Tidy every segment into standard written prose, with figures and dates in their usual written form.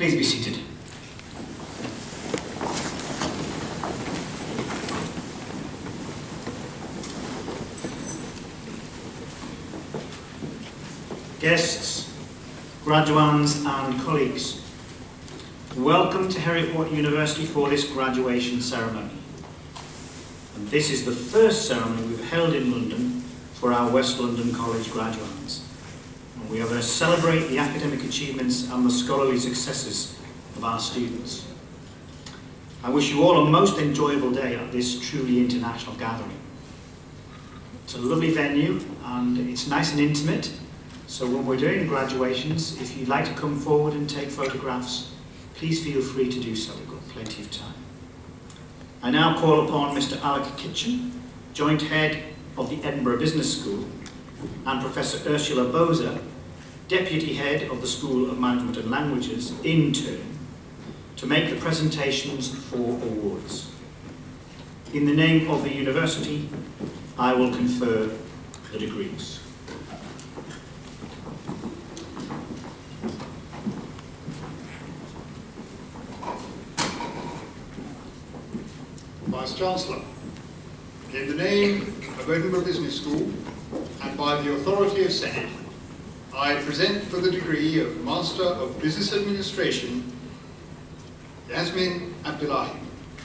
Please be seated. Guests, graduands and colleagues, welcome to Heriot-Watt University for this graduation ceremony. And this is the first ceremony we've held in London for our West London College graduands. And we are going to celebrate the academic achievements and the scholarly successes of our students. I wish you all a most enjoyable day at this truly international gathering. It's a lovely venue and it's nice and intimate. So when we're doing graduations, if you'd like to come forward and take photographs, please feel free to do so. We've got plenty of time. I now call upon Mr. Alec Kitchen, Joint Head of the Edinburgh Business School, and Professor Ursula Boser, Deputy Head of the School of Management and Languages, in turn, to make the presentations for awards. In the name of the university, I will confer the degrees. Vice-Chancellor, in the name of Edinburgh Business School and by the authority of Senate, I present for the degree of Master of Business Administration, Yasmin Abdullahi.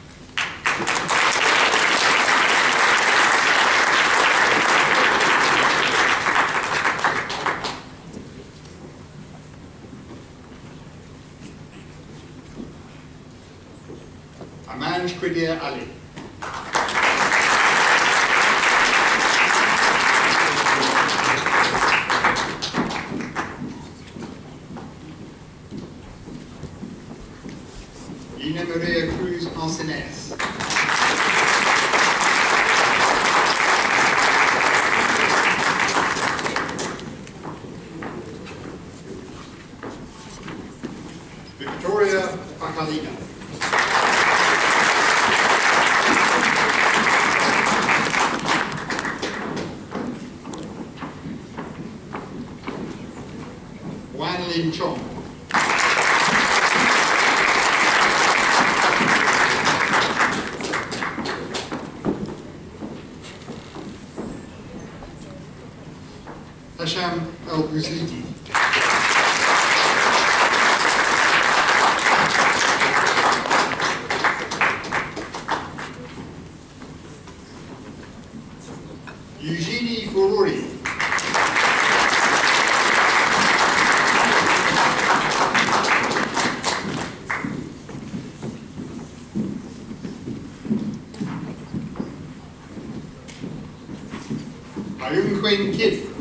Amanj Quidia Ali. Ina Maria Cruz Ancenes. Victoria Bacalina. Wan Lin Chong. Hasham El-Buzidi. Eugenie Fururi. Ayun Quinn Kip.